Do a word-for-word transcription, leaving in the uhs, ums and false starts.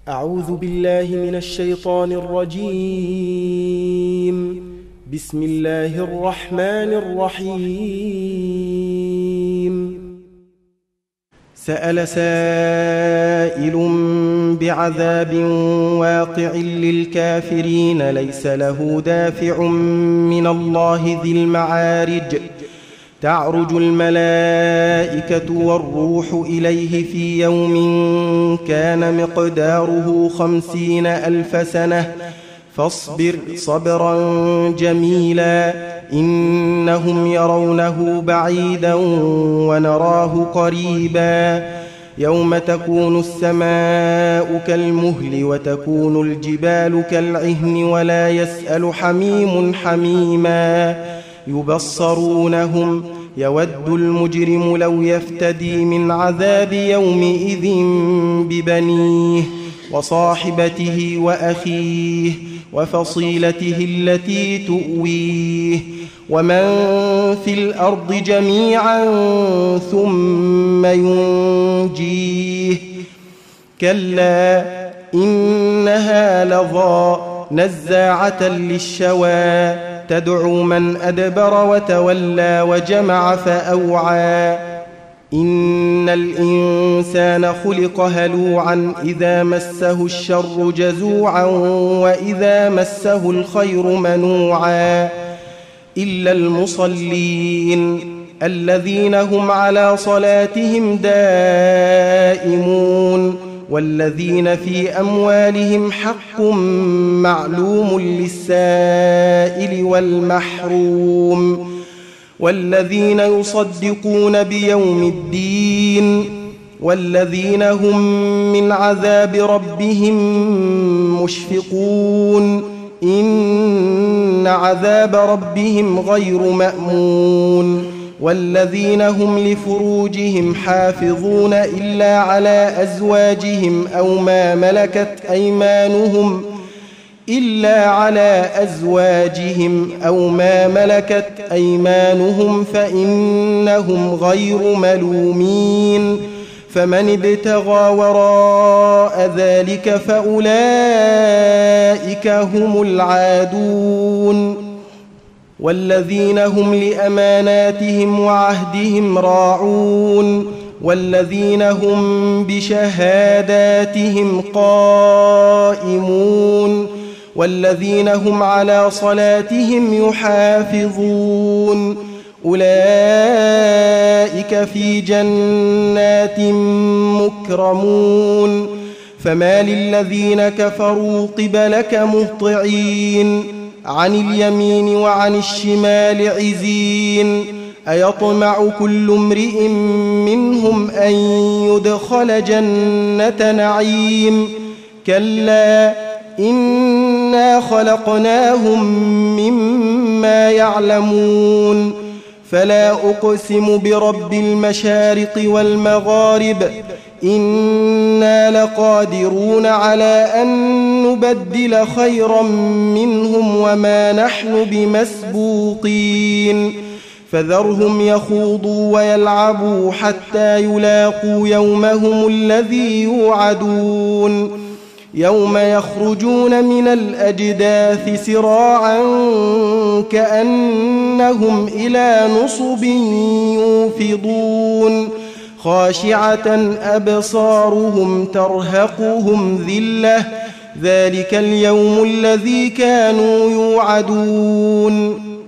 أعوذ بالله من الشيطان الرجيم. بسم الله الرحمن الرحيم. سأل سائل بعذاب واقع للكافرين ليس له دافع من الله ذي المعارج تعرج الملائكة والروح إليه في يوم كان مقداره خمسين ألف سنة فاصبر صبرا جميلا إنهم يرونه بعيدا ونراه قريبا يوم تكون السماء كالمهل وتكون الجبال كالعهن ولا يسأل حميم حميما يبصرونهم يود المجرم لو يفتدي من عذاب يومئذ ببنيه وصاحبته وأخيه وفصيلته التي تؤويه ومن في الأرض جميعا ثم ينجيه كلا إنها لظى نزاعة للشوى تدعو من أدبر وتولى وجمع فأوعى إن الإنسان خلق هلوعا إذا مسه الشر جزوعا وإذا مسه الخير منوعا إلا المصلين الذين هم على صلاتهم دائمون والذين في أموالهم حق معلوم للسائل والمحروم والذين يصدقون بيوم الدين والذين هم من عذاب ربهم مشفقون إن عذاب ربهم غير مأمون والذين هم لفروجهم حافظون إلا على أزواجهم أو ما ملكت أيمانهم إلا على أزواجهم أو ما ملكت أيمانهم فإنهم غير ملومين فمن ابتغى وراء ذلك فأولئك هم العادون والذين هم لأماناتهم وعهدهم راعون والذين هم بشهاداتهم قائمون والذين هم على صلاتهم يحافظون أولئك في جنات مكرمون فما للذين كفروا قبلك مهطعين عن اليمين وعن الشمال عزين أيطمع كل امرئ منهم أن يدخل جنة نعيم كلا إنا خلقناهم مما يعلمون فلا أقسم برب المشارق والمغارب إنا لقادرون على أن نبدل خيرا منهم وما نحن بمسبوقين فذرهم يخوضوا ويلعبوا حتى يلاقوا يومهم الذي يوعدون يوم يخرجون من الأجداث سراعا كأنهم إلى نصب يوفضون خاشعة أبصارهم ترهقهم ذلة ذلك اليوم الذي كانوا يوعدون